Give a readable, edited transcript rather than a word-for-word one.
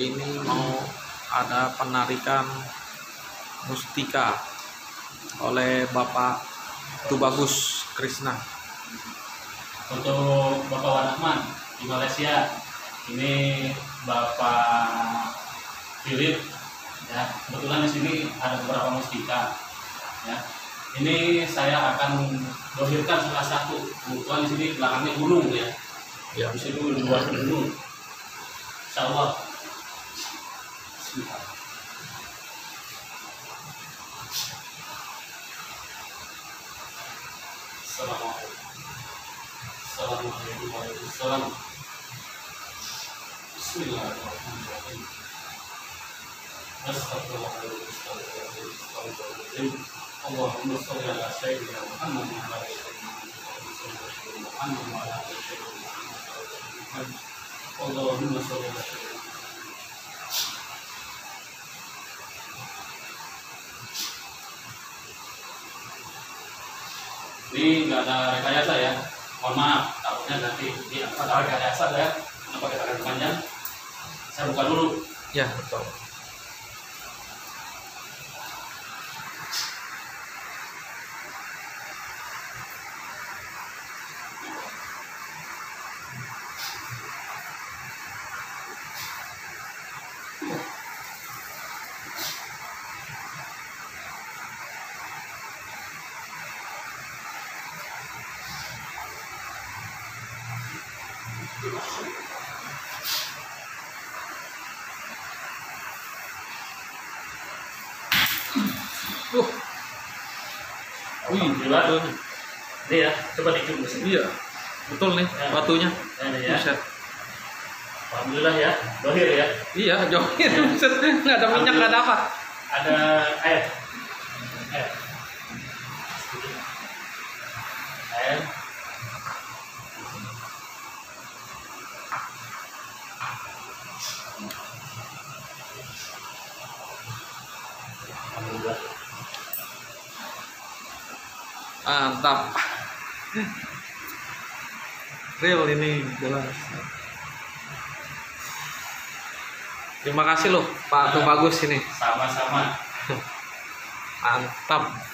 ini mau ada penarikan mustika oleh Bapak Tubagus Krishna. Untuk Bapak Wanahman di Malaysia, ini Bapak Philip, ya. Kebetulan di sini ada beberapa mustika, ya. Ini saya akan dohirkan salah satu. Kebetulan di sini belakangnya gunung, ya. Ya. Di sini luas gunung. Insyaallah. Bismillah. Assalamualaikum warahmatullahi wabarakatuh. Bismillahirrahmanirrahim. Astagfirullahaladzim. Allahumma sholli ala sayyidina Muhammad wa ala ali Muhammad wa ala ali Muhammad. Allahumma sholli ala sayyidina. Ini nggak ada rekayasa, ya. Mohon maaf, takutnya nanti diangkat rekayasa, ya. Kenapa kita akan panjang? Saya buka dulu. Ya, betul. Alhamdulillah. Ini ya, coba dicium di sini. Iya, betul nih batunya. Ini ya. Buset. Alhamdulillah, ya, dohir, ya. Iya, jauhin. Buset, nggak ada minyak, nggak ada apa. Ada air. Air. Alhamdulillah. Mantap. Real ini jelas. Terima kasih loh Pak Tubagus ini. Sama-sama. Mantap.